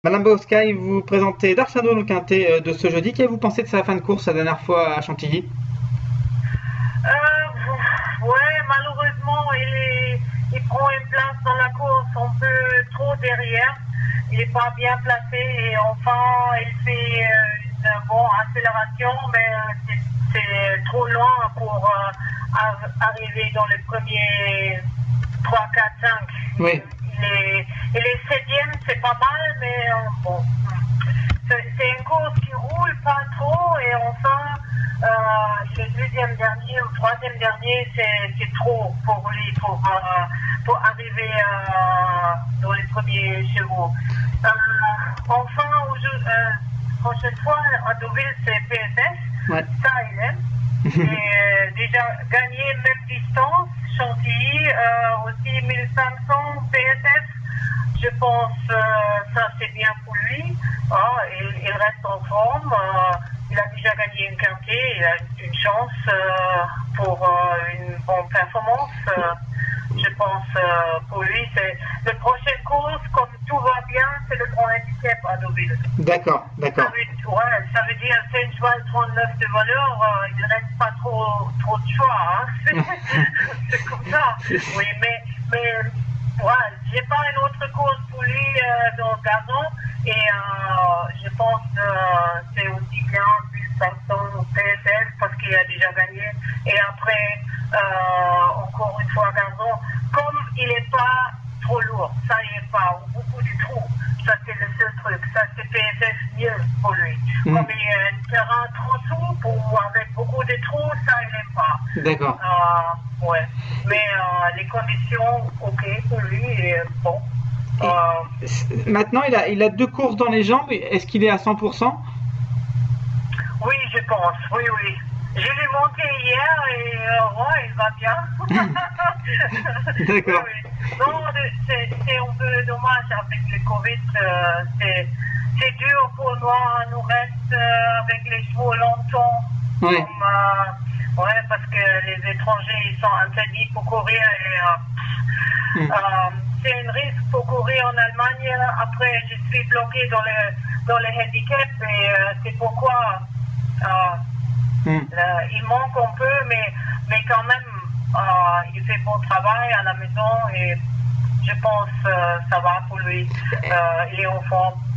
Madame Bauskaï, vous présentez Darchado le quintet de ce jeudi. Qu'avez-vous pensé de sa fin de course la dernière fois à Chantilly? Ouais, malheureusement, il prend une place dans la course un peu trop derrière. Il n'est pas bien placé et enfin, il fait une bonne accélération, mais c'est trop loin pour arriver dans les premiers 3, 4, 5. Oui. Il est 7e, c'est pas mal, mais bon. C'est une course qui roule pas trop et enfin, le deuxième dernier ou troisième dernier, c'est trop pour lui, pour arriver dans les premiers chevaux. Enfin, prochaine fois, à Deauville, c'est PSF. Ouais. Ça, il aime. Et déjà gagné même distance, Chantilly, aussi 1500 PSF. Je pense ça c'est bien pour lui. Il reste en forme. Il a déjà gagné une quintet. Il a une chance pour une bonne performance. Je pense pour lui, c'est la prochaine course, comme tout va bien, c'est le grand handicap à Deauville. D'accord. Ça veut dire c'est une cheval 39 de valeur, il ne reste pas trop de choix. Hein. C'est comme ça. Oui, mais j'ai pas une autre course pour lui dans le gazon et je pense que c'est aussi bien 1500 PSL parce qu'il a déjà gagné. Et après, encore une fois, gazon, comme il n'est pas trop lourd, ça il n'est pas, ou beaucoup de trous, ça c'est le seul truc, ça c'est PSF mieux pour lui. Comme il y a un terrain trop souple ou avec beaucoup de trous, ça il n'aime pas. D'accord. Ouais. Mais les conditions, ok pour lui, et bon. Maintenant, il a 2 courses dans les jambes. Est-ce qu'il est à 100%? Oui, je pense. Oui. Je l'ai monté hier et il va bien. D'accord. Oui. Non, c'est un peu dommage avec le Covid. C'est dur pour moi. On nous reste avec les chevaux longtemps. Ouais. Parce que les étrangers ils sont interdits pour courir et c'est un risque pour courir en Allemagne. Après, je suis bloqué dans les handicaps et c'est pourquoi il manque un peu, mais quand même, il fait bon travail à la maison et je pense que ça va pour lui. Il est en forme.